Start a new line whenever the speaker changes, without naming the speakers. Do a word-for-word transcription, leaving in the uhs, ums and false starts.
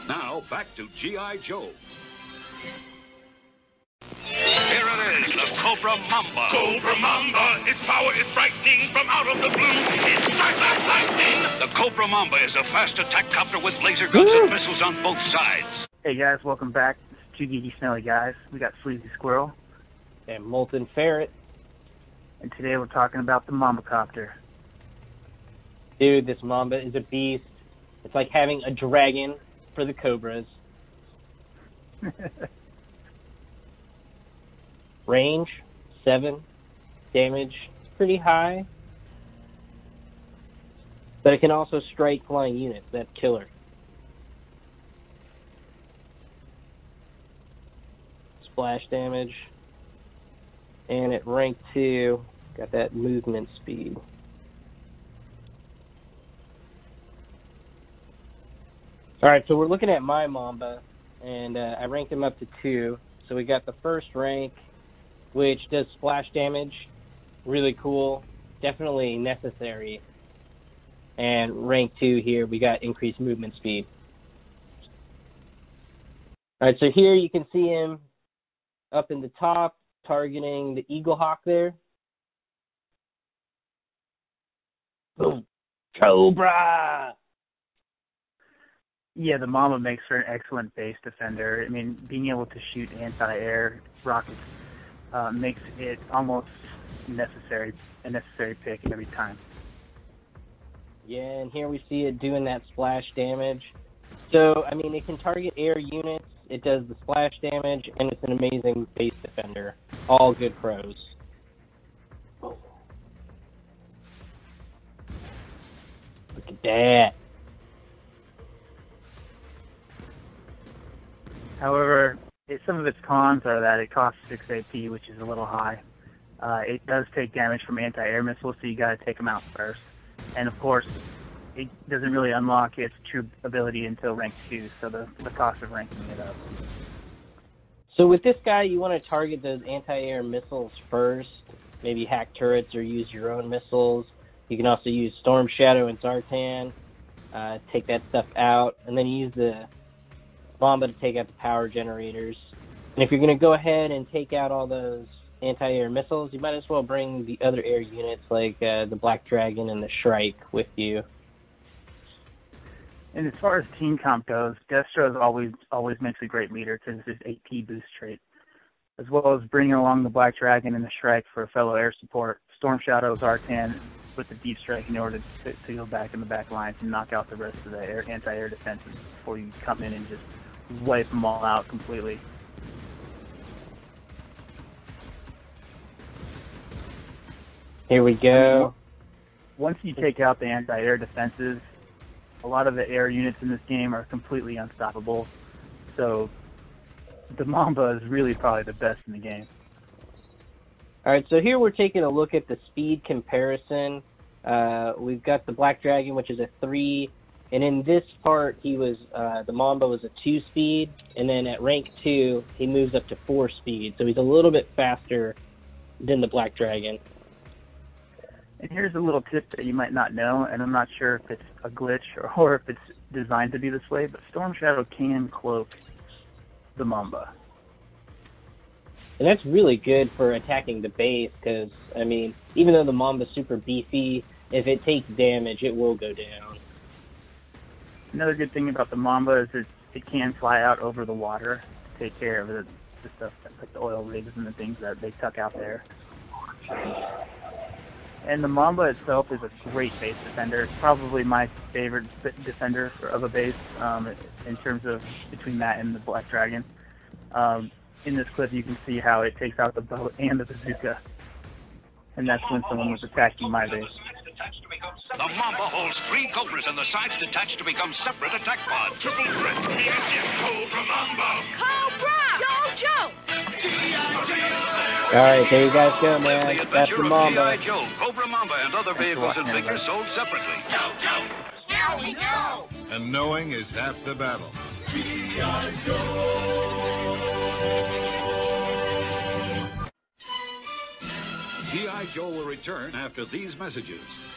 Now, back to G I. Joe. Here it is, the Cobra Mamba.
Cobra Mamba! Its power is frightening from out of the blue. It strikes like lightning!
The Cobra Mamba is a fast attack copter with laser guns and missiles on both sides.
Hey guys, welcome back. It's two geeky smelly guys. We got Sleazy Squirrel.
And Molten Ferret.
And today we're talking about the Mamba Copter.
Dude, this Mamba is a beast. It's like having a dragon for the Cobras. Range, seven. Damage, pretty high. But it can also strike flying units. That's killer. Splash damage. And at rank two, got that movement speed. Alright, so we're looking at my Mamba, and uh, I ranked him up to two. So we got the first rank, which does splash damage. Really cool. Definitely necessary. And rank two here, we got increased movement speed. Alright, so here you can see him up in the top, targeting the Eagle Hawk there. Boom. Cobra!
Yeah, the Mamba makes for an excellent base defender. I mean, being able to shoot anti-air rockets uh, makes it almost necessary, a necessary pick every time.
Yeah, and here we see it doing that splash damage. So, I mean, it can target air units, it does the splash damage, and it's an amazing base defender. All good pros. Look at that.
However, it, some of its cons are that it costs six A P, which is a little high. Uh, it does take damage from anti-air missiles, so you got to take them out first. And of course, it doesn't really unlock its true ability until rank two, so the, the cost of ranking it up.
So with this guy, you want to target those anti-air missiles first, maybe hack turrets or use your own missiles. You can also use Storm Shadow and Zartan, uh, take that stuff out, and then use the Mamba to take out the power generators. And if you're going to go ahead and take out all those anti-air missiles, you might as well bring the other air units like uh, the Black Dragon and the Shrike with you.
And as far as team comp goes, Destro is always always makes a great leader because of his A P boost trait, as well as bringing along the Black Dragon and the Shrike for fellow air support. Storm Shadow, Zartan with the Deep Strike in order to, to go back in the back lines and knock out the rest of the air, anti-air defenses before you come in and just wipe them all out completely.
Here we go.
Once you take out the anti-air defenses, a lot of the air units in this game are completely unstoppable. So the Mamba is really probably the best in the game.
Alright, so here we're taking a look at the speed comparison. Uh, we've got the Black Dragon, which is a three, and in this part, he was uh, the Mamba was a two speed, and then at rank two, he moves up to four speed, so he's a little bit faster than the Black Dragon.
And here's a little tip that you might not know, and I'm not sure if it's a glitch or, or if it's designed to be this way, but Storm Shadow can cloak the Mamba.
And that's really good for attacking the base, because, I mean, even though the Mamba's super beefy, if it takes damage, it will go down.
Another good thing about the Mamba is it, it can fly out over the water to take care of the, the stuff like the oil rigs and the things that they tuck out there. And the Mamba itself is a great base defender. It's probably my favorite defender for, of a base um, in terms of between that and the Black Dragon. Um, in this clip, you can see how it takes out the boat and the bazooka. And that's when someone was attacking my base.
The Mamba holds three Cobras and the sides detached to become separate attack pods.
Triple threat, yes, yes, Cobra Mamba!
Cobra! Yo, Joe!
Alright, there you guys go, man.
The
That's
adventure
the
of
Mamba.
G I. Joe, Cobra Mamba, and other vehicles and figures sold separately.
Go, Joe!
Now we know!
And knowing is half the battle.
G I. Joe!
G I. Joe will return after these messages.